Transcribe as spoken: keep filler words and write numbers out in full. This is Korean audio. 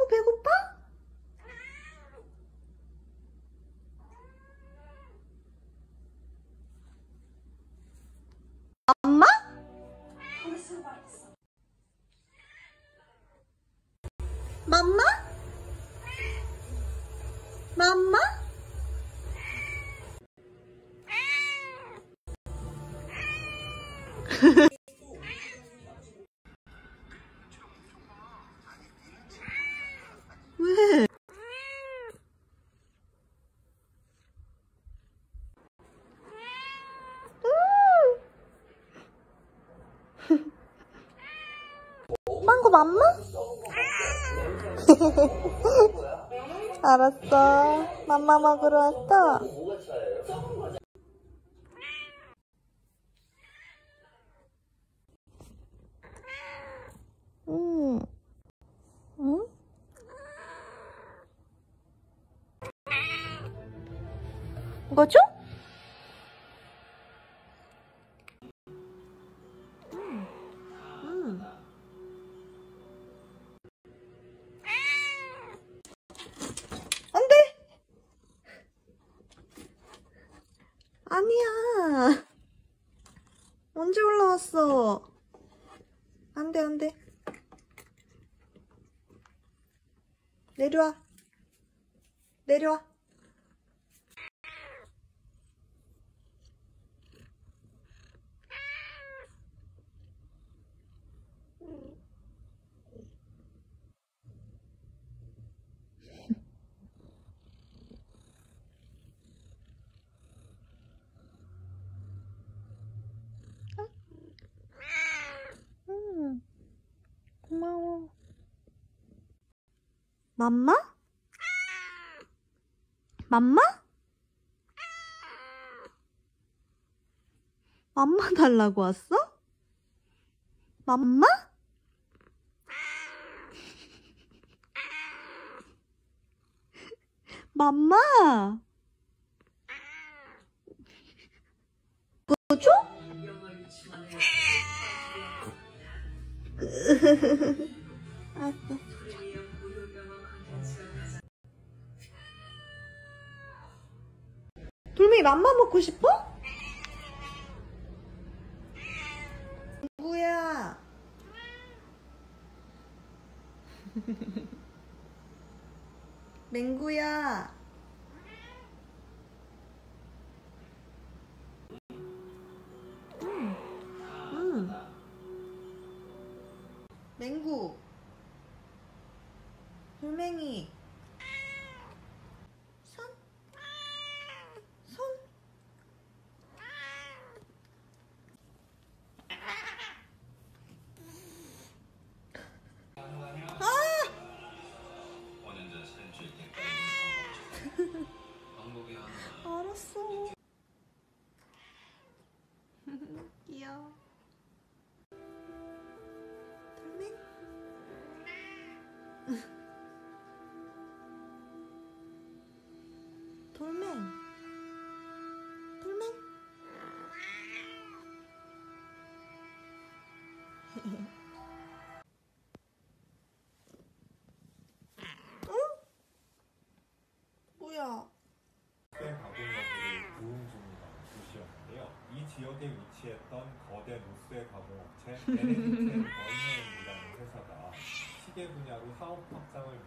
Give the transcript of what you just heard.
배고파? 엄마? 맘마? 맘마? 왜? 망고 맘마? 알았어. 맘마 먹으러 왔어? 응. 응? 이거 줘? 응. 응. 안 돼! 아니야. 언제 올라왔어? 안 돼, 안 돼. 내려와. 내려와. 응. 고마워. 맘마? 맘마? 맘마 달라고 왔어? 맘마? 맘마? 뭐 줘? 알았어. 돌멩이 맘마 먹고 싶어? 맹구야. 맹구야. 응. 응. 맹구. 돌멩이. 손. 손. 알았어. 귀여워. 돌멩? 돌멩. 돌멩? 응? 뭐야? 가공업으로 부흥 중이던 도시였는데요. 이 지역에 위치했던 거대 무쇠 가공업체 엔에이치텐 원웨이라는 회사가 시계 분야로 사업 확장을